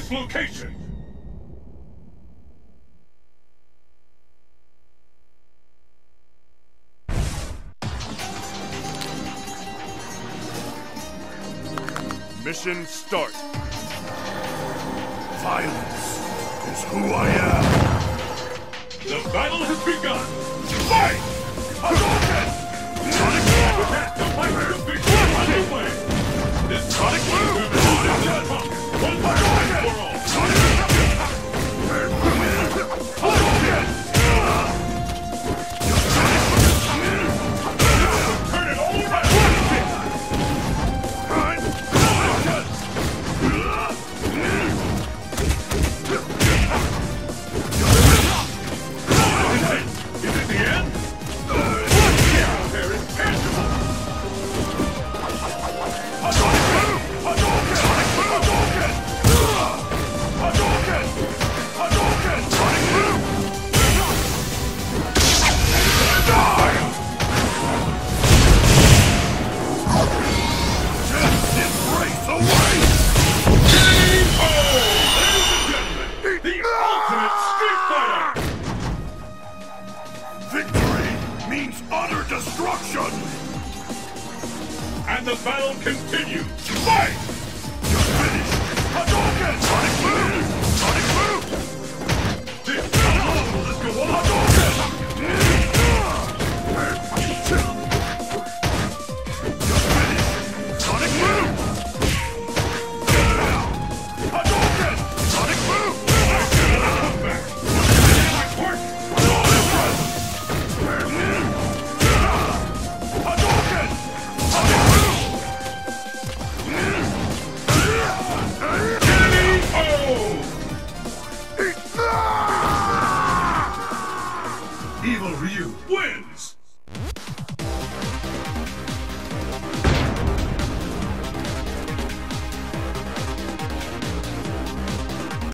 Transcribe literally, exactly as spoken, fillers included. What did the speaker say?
its location! Mission start! Violence is who I am! The battle has begun! Fight! Hadouken! Sonic Boom! Attack the fight to victory underway! This Sonic Boom is the pocket! One time for all! Sonic Boom! Hadouken! Turn it all around! Is it the end? There is tangible! Hadouken! Hadouken! Hadouken! Hadouken! Hadouken! Sonic Boom! Die! Just embrace away! Game over! Ladies and gentlemen, the ultimate Street Fighter! Victory means utter destruction! And the battle continues! Fight! You're finished! Hadouken! Sonic Boom! Sonic Boom! This battle will go on! Hadouken! You're finished! Sonic Boom! Hadouken! Sonic Boom! I get a comeback! My work! Hadouken! Sonic Boom! K O! Evil Ryu wins!